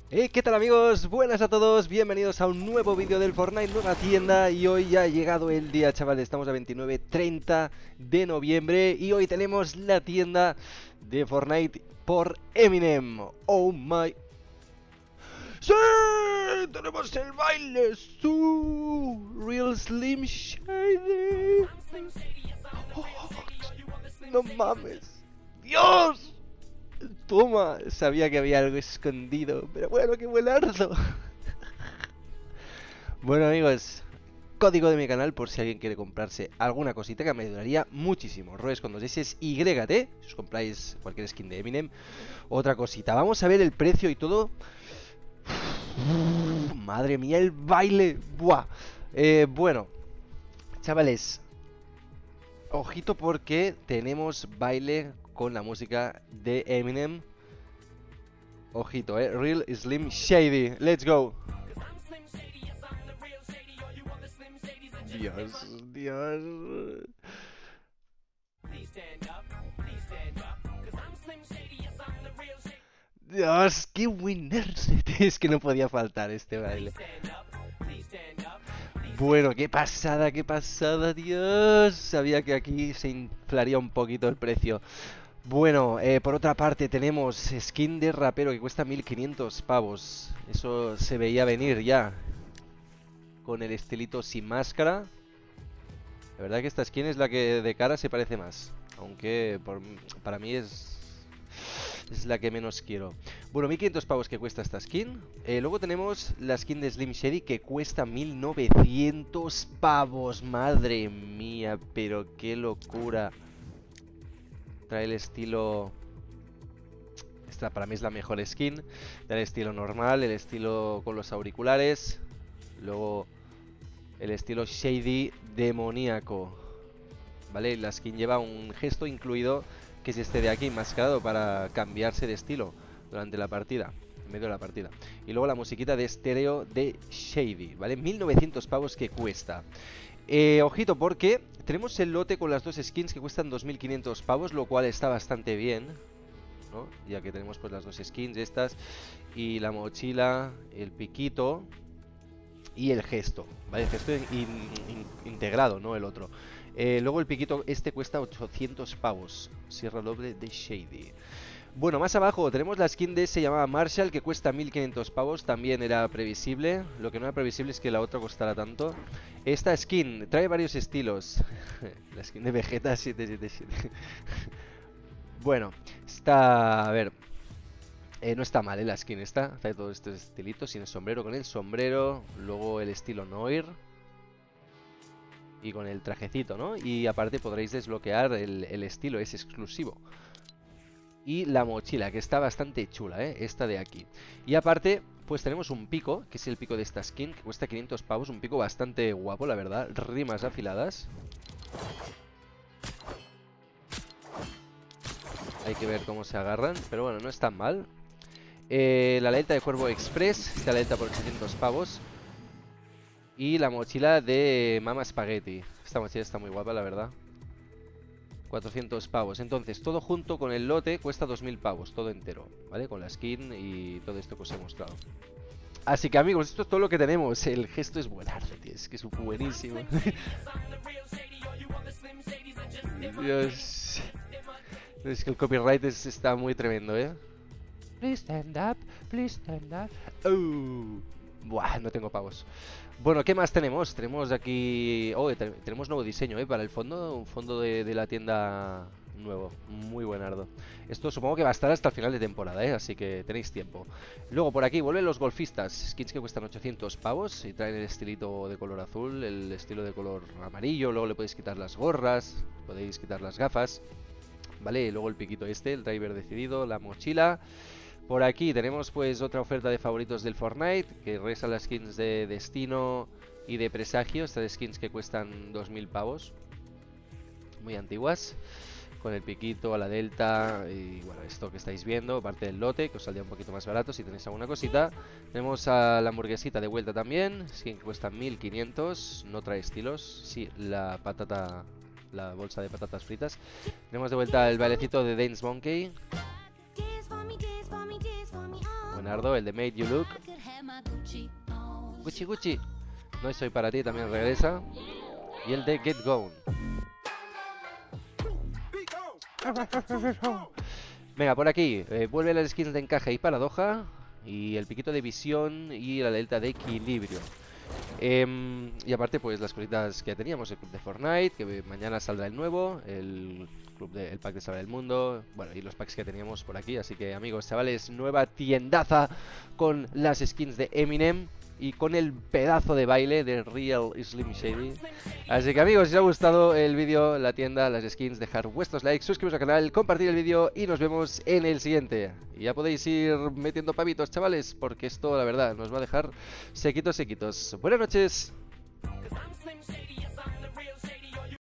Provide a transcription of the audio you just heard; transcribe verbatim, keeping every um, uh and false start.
Hey, ¿qué tal amigos? Buenas a todos, bienvenidos a un nuevo vídeo del Fortnite, nueva tienda. Y hoy ya ha llegado el día, chavales, estamos a veintinueve treinta de noviembre y hoy tenemos la tienda de Fortnite por Eminem. Oh my... ¡Sí! ¡Tenemos el baile! ¡Su! Real Slim Shady. Oh, no mames. ¡Dios! Toma, sabía que había algo escondido, pero bueno, qué buenardo. Bueno amigos, código de mi canal por si alguien quiere comprarse alguna cosita que me ayudaría muchísimo. Roes con dos S Y T, si os compráis cualquier skin de Eminem. Otra cosita, vamos a ver el precio y todo. Uf, madre mía, el baile. Buah. Eh, bueno, chavales, ojito porque tenemos baile con la música de Eminem. Ojito, eh. Real Slim Shady. Let's go. Dios, Dios. Dios, qué winners. Es que no podía faltar este baile. Bueno, qué pasada, qué pasada, Dios. Sabía que aquí se inflaría un poquito el precio. Bueno, eh, por otra parte tenemos skin de rapero que cuesta mil quinientos pavos. Eso se veía venir ya. Con el estilito sin máscara. La verdad que esta skin es la que de cara se parece más. Aunque por, para mí es... Es la que menos quiero. Bueno, mil quinientos pavos que cuesta esta skin. Eh, luego tenemos la skin de Slim Shady que cuesta mil novecientos pavos. Madre mía, pero qué locura. Trae el estilo... Esta para mí es la mejor skin. Trae el estilo normal, el estilo con los auriculares. Luego el estilo Shady demoníaco. ¿Vale? La skin lleva un gesto incluido, que es este de aquí, enmascarado, para cambiarse de estilo durante la partida, en medio de la partida. Y luego la musiquita de estéreo de Shady, ¿vale? mil novecientos pavos que cuesta. Eh, ojito porque tenemos el lote con las dos skins que cuestan dos mil quinientos pavos, lo cual está bastante bien, ¿no? Ya que tenemos pues las dos skins estas y la mochila, el piquito y el gesto, ¿vale? El gesto in, in, integrado, no el otro. Eh, luego el piquito este cuesta ochocientos pavos. Sierra doble de Shady. Bueno, más abajo tenemos la skin de se llamaba Marshall que cuesta mil quinientos pavos. También era previsible. Lo que no era previsible es que la otra costara tanto. Esta skin trae varios estilos. La skin de Vegeta siete siete siete. Bueno, está... A ver... Eh, no está mal, ¿eh? La skin esta. Trae todos estos estilitos. Sin el sombrero, con el sombrero. Luego el estilo Noir. Y con el trajecito, ¿no? Y aparte podréis desbloquear el, el estilo, es exclusivo. Y la mochila, que está bastante chula, ¿eh? Esta de aquí. Y aparte, pues tenemos un pico, que es el pico de esta skin, que cuesta quinientos pavos. Un pico bastante guapo, la verdad. Rimas afiladas. Hay que ver cómo se agarran, pero bueno, no es tan mal. Eh, la aleta de Cuervo Express, esta aleta por ochocientos pavos. Y la mochila de Mama Spaghetti. Esta mochila está muy guapa, la verdad. cuatrocientos pavos. Entonces, todo junto con el lote cuesta dos mil pavos, todo entero, ¿vale? Con la skin y todo esto que os he mostrado. Así que amigos, esto es todo lo que tenemos. El gesto es buenardo, tío. Es que es buenísimo. Dios. Es que el copyright es, está muy tremendo, ¿eh? Please stand up, please stand up. Oh. Buah, no tengo pavos. Bueno, ¿qué más tenemos? Tenemos aquí... Oh, te tenemos nuevo diseño, ¿eh? Para el fondo, un fondo de, de la tienda nuevo. Muy buenardo. Esto supongo que va a estar hasta el final de temporada, ¿eh? Así que tenéis tiempo. Luego, por aquí, vuelven los golfistas. Skins que cuestan ochocientos pavos y traen el estilito de color azul, el estilo de color amarillo. Luego le podéis quitar las gorras, podéis quitar las gafas, ¿vale? Y luego el piquito este, el driver decidido, la mochila... Por aquí tenemos pues otra oferta de favoritos del Fortnite, que resta las skins de Destino y de Presagio, estas skins que cuestan dos mil pavos, muy antiguas, con el piquito, a la delta y bueno, esto que estáis viendo, parte del lote, que os saldría un poquito más barato si tenéis alguna cosita. Tenemos a la hamburguesita de vuelta también, skin que cuesta mil quinientos, no trae estilos, sí, la patata, la bolsa de patatas fritas. Tenemos de vuelta el bailecito de Dance Monkey. Leonardo, el de Made You Look. Gucci Gucci. No soy para ti, también regresa. Y el de Get Gone. Venga, por aquí, eh, vuelve las skins de encaje y paradoja. Y el piquito de visión y la alerta de equilibrio. Eh, y aparte, pues las cositas que teníamos, el club de Fortnite, que mañana saldrá el nuevo, el club de, el pack de Salvar el Mundo, bueno, y los packs que teníamos por aquí. Así que, amigos, chavales, nueva tiendaza con las skins de Eminem y con el pedazo de baile de Real Slim Shady. Así que, amigos, si os ha gustado el vídeo, la tienda, las skins, dejar vuestros likes, suscribiros al canal, compartir el vídeo y nos vemos en el siguiente. Y ya podéis ir metiendo pavitos, chavales, porque esto, la verdad, nos va a dejar sequitos, sequitos. Buenas noches.